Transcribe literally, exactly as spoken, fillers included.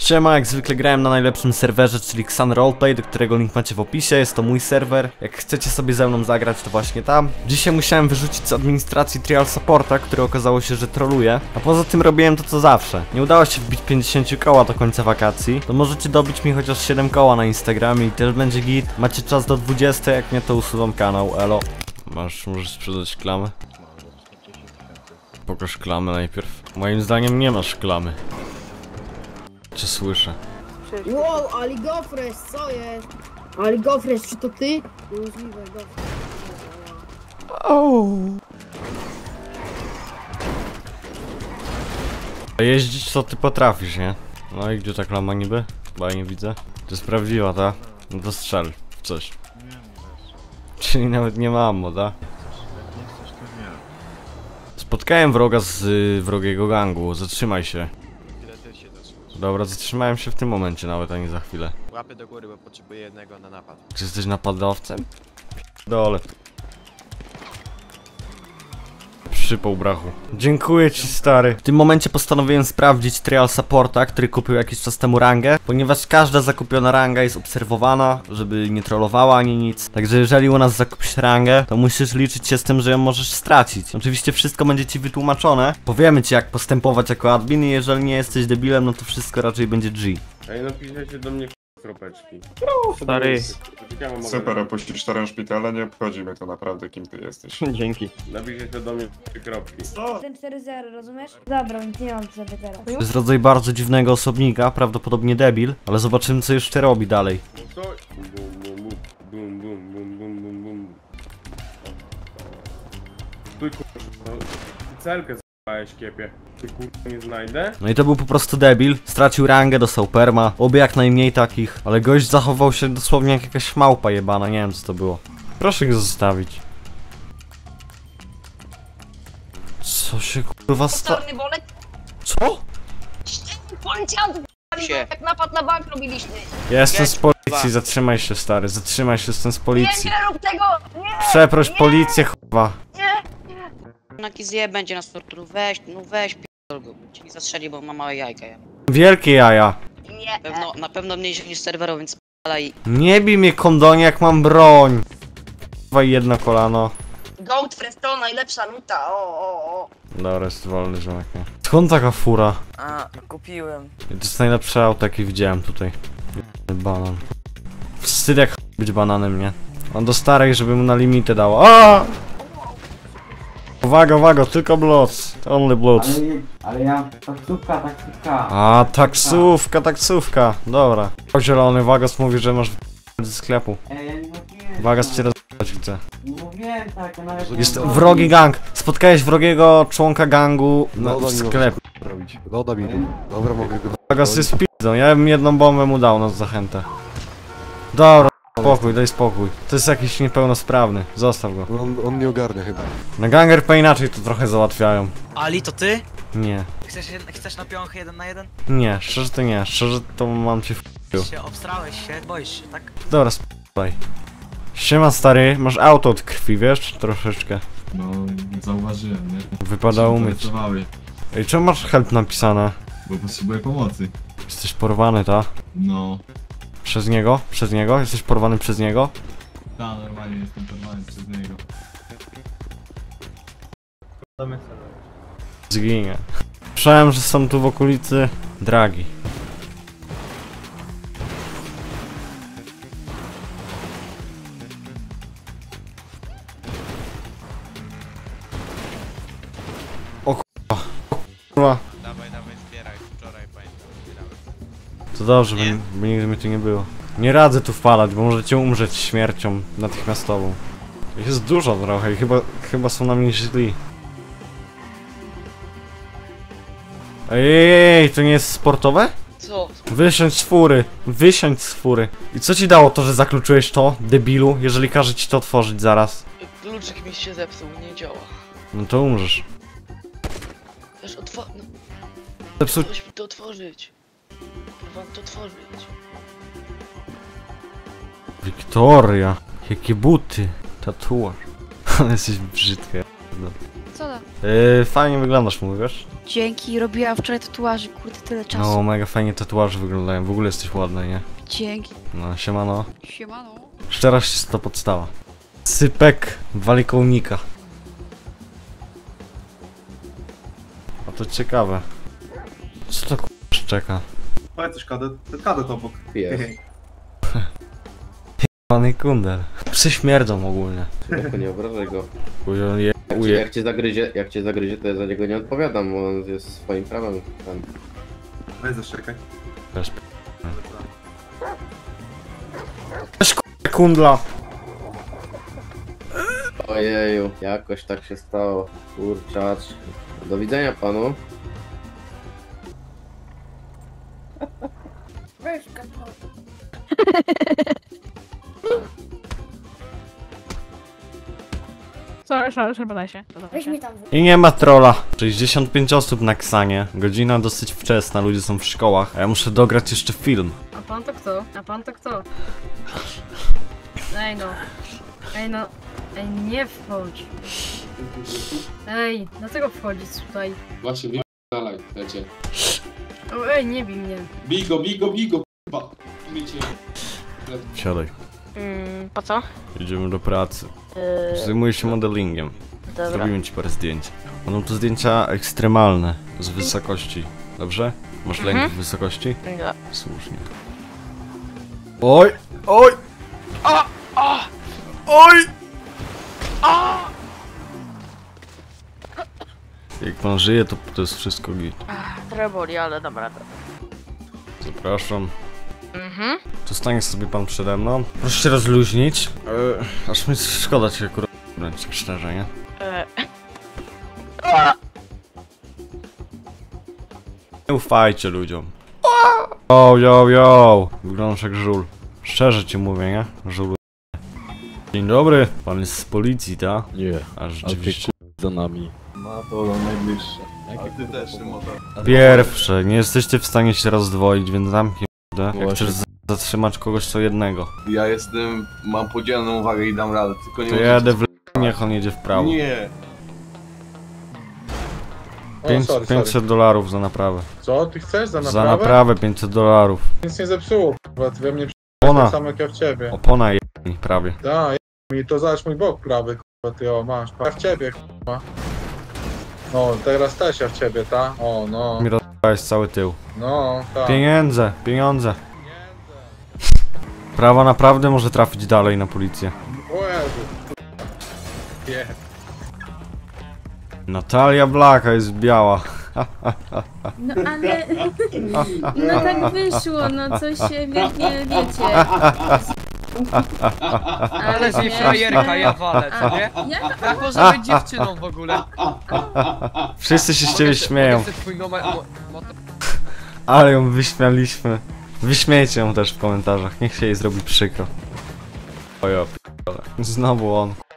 Siema, jak zwykle grałem na najlepszym serwerze, czyli Xan Roleplay, do którego link macie w opisie, jest to mój serwer. Jak chcecie sobie ze mną zagrać, to właśnie tam. Dzisiaj musiałem wyrzucić z administracji Trial Supporta, który okazało się, że troluje. A poza tym robiłem to co zawsze. Nie udało się wbić pięćdziesiąt koła do końca wakacji, to możecie dobić mi chociaż siedem koła na Instagramie i też będzie git. Macie czas do dwudziestej, jak nie to usuwam kanał, elo. Masz, możesz sprzedać klamę? Pokaż klamę najpierw. Moim zdaniem nie masz klamy. Czy słyszę? Wow, Aligofres, co jest? Aligofres, czy to ty? Niemożliwe, Gofres. A jeździć to ty potrafisz, nie? No i gdzie ta klama niby? Chyba nie widzę. To jest prawdziwa, ta? No to strzel w coś. Czyli nawet nie ma ammo, ta? Spotkałem wroga z y, wrogiego gangu, zatrzymaj się. Dobra, zatrzymałem się w tym momencie nawet, a nie za chwilę. Łapy do góry, bo potrzebuję jednego na napad. Czy jesteś napadowcem? Dole. Przypał brachu. Dziękuję ci, stary. W tym momencie postanowiłem sprawdzić Trial Supporta, który kupił jakiś czas temu rangę, ponieważ każda zakupiona ranga jest obserwowana, żeby nie trollowała ani nic. Także jeżeli u nas zakupisz rangę, to musisz liczyć się z tym, że ją możesz stracić. Oczywiście wszystko będzie ci wytłumaczone. Powiemy ci, jak postępować jako admin i jeżeli nie jesteś debilem, no to wszystko raczej będzie G. Ej, napiszecie do mnie kropeczki. Stary. Super, opuścisz teren szpitala, nie obchodzi mnie to naprawdę, kim ty jesteś. Dzięki. Napiszecie do mnie trzy kropki. jeden cztery zero, rozumiesz? Dobra, nic nie mam sobie teraz. To jest rodzaj bardzo dziwnego osobnika, prawdopodobnie debil, ale zobaczymy, co jeszcze robi dalej. No to... Bum, bum, bum, bum, bum, bum, bum, bum. Stój, kurwa. Celkę z***ałeś, kiepie. Ty kurwa nie znajdę? No i to był po prostu debil, stracił rangę, dostał perma, oby jak najmniej takich, ale gość zachował się dosłownie jak jakaś małpa jebana, nie wiem co to było. Proszę go zostawić. Co się kurwa sta... Czarny bolek? Co? Policjant się. Jak napad na bank robiliśmy. Jestem z policji, zatrzymaj się stary, zatrzymaj się, jestem z Nie, policji. nie rób tego! Nie! Przeproś nie, policję chyba. Nie! Naki zje będzie nas torturował. Weź, no weź p***ol go. Cię nie zastrzeli, bo ma małe jajka. Ja. Wielkie jaja. Nie. Pewno, na pewno mniejsze niż serwerowy, więc p***alaj. Nie bij mnie kondonie jak mam broń. Chyba jedno kolano. Goat Fresto, najlepsza nuta, o, o, o. Dobra, jest wolny ziomek, nie? Skąd taka fura? A, kupiłem. To jest najlepsze auto jakie widziałem tutaj. Banan. Wstyd jak być bananem, nie? On do starej, żeby mu na limity dało. A! Uwaga, uwaga, tylko bloods. Only bloods. Ale, ale ja... taksówka, taksówka. A, taksówka, taksówka. Dobra. Zielony Wagos mówi, że masz ze sklepu. Ej, ja nie mówiłem. Wagos cię rozwijać chce. Nie mówiłem tak, nawet... Jest wrogi gang. Spotkałeś wrogiego członka gangu na, w sklepie. No da mi. Dobra, mogę go. Wagos jest pizdą. Ja bym jedną bombę mu dał na zachętę. Dobra, spokój, daj spokój. To jest jakiś niepełnosprawny. Zostaw go. On, on nie ogarnia chyba. Na Ganger P inaczej to trochę załatwiają. Ali, to ty? Nie. Chcesz, chcesz na piąchy jeden na jeden? Nie, szczerze to nie. Szczerze to mam cię w p***u. Się obstrałeś się, boisz się, tak? Dobra, spokój. Siema stary, masz auto od krwi, wiesz? Troszeczkę. No, zauważyłem, nie? Wypada umyć. Interesowały, Ej, czemu masz help napisane? bo potrzebuję pomocy. Jesteś porwany, ta? No, Przez niego? Przez niego? Jesteś porwany przez niego? ta, normalnie jestem porwany przez niego. Zginie. Słyszałem, że są tu w okolicy dragi. O kurwa. O kurwa. Dawaj, dawaj, zbieraj. Wczoraj pamiętam, zbierałem. To dobrze, by, by nigdy mnie tu nie było. Nie radzę tu wpalać, bo możecie umrzeć śmiercią natychmiastową. Ich jest dużo trochę i chyba, chyba są na mnie źli. Ej, to nie jest sportowe? Co? Wysiądź z fury, wysiądź z fury. I co ci dało to, że zakluczyłeś to, debilu, jeżeli każe ci to otworzyć zaraz? Kluczyk mi się zepsuł, nie działa. No to umrzesz. Wiesz, otworzyć. No, Zepsuł... coś mi to otworzyć. Próbowałem to otworzyć. Wiktoria, jakie buty, tatuaż. Ale jesteś brzydka. No. co? Yy, fajnie wyglądasz, mówisz? Dzięki, robiłam wczoraj tatuaży, kurde, tyle czasu. No, mega fajnie tatuaże wyglądają, w ogóle jesteś ładny, nie? Dzięki. No, siemano. Siemano. Szczerość to podstawa. Sypek wali kołnika. A to ciekawe. Co to k***a szczeka? Powiedz coś kadet, ten kadet obok. Jest. Pany kundel. Psy śmierdzą ogólnie. Tylko nie obrażaj go. Ujo, je, Jak cię, uje. jak cię zagryzie, jak cię zagryzie, to ja za niego nie odpowiadam, bo on jest swoim prawem. Tam. Weź zaszczekaj. Też p- Weź k***a kundla. Ojeju, jakoś tak się stało. Kurczacz. Do widzenia panu. Weź Sorry, sorry, sorry, się. Weź mi tam. I nie ma trolla. sześćdziesiąt pięć osób na Ksanie. Godzina dosyć wczesna, ludzie są w szkołach. A ja muszę dograć jeszcze film. A pan to kto? A pan to kto? Ej no. Ej no. Ej, nie wchodź. Ej, dlaczego wchodzić tutaj? Właśnie, bij dalej, lecie. O, ej, nie bij mnie. Bigo, bigo, bigo, k***a. Umiecie. Siadaj. Mm, po co? Idziemy do pracy. Yy, Zajmuję się modelingiem. dobra. Zrobimy ci parę zdjęć. Będą to zdjęcia ekstremalne, z wysokości. Dobrze? Masz lęk Mhm. w wysokości? Nie. Słusznie. Oj! Oj! A! A! Oj! A! Jak pan żyje, to, to jest wszystko git. Trochę boli, ale dobra. Zapraszam. Mhm. To stanie sobie pan przede mną. Proszę się rozluźnić. E, aż mi szkoda cię akurat, tak szczerze, nie? E, Nie ufajcie ludziom. O, yo, yo! Wyglądasz jak żul. Szczerze ci mówię, nie? Żulu. Dzień dobry. Pan jest z policji, ta? Nie. A rzeczywiście. Za nami. Ma to najbliższe. A ty też, motor. Pierwsze, nie jesteście w stanie się rozdwoić, więc zamknij p***ę. Jak Właśnie. chcesz z- zatrzymać kogoś, to jednego. Ja jestem, mam podzielną uwagę i dam radę, tylko nie To możecie- jadę w l***, niech on jedzie w prawo. Nie. Pięć, pięćset dolarów za naprawę. Co? Ty chcesz za Za naprawę pięćset dolarów. Nic nie zepsuło, k***a, ty we mnie Opona, sam jak ja w ciebie. opona je prawie. Da, mi to zobacz mój bok prawy, k***a, ty o, masz. Ja w ciebie, k***a. No, teraz też ja w ciebie, ta? O, no, Mi rozpałeś cały tył. no, ta. Pieniądze, pieniądze. Prawo naprawdę może trafić dalej na policję. O Jezu. Nie. Natalia Blaka jest biała. no ale... No tak wyszło, no coś się wiecie, wiecie. Ale z niej frajerka, ja walę, co nie? Jak? Jak może być dziewczyną w ogóle? Wszyscy się z ciebie śmieją. Mogę sobie twój numer- mo- motor- Ale ją wyśmialiśmy. Wyśmiejcie ją też w komentarzach, niech się jej zrobi przykro. Ojo, p***ole. Znowu on.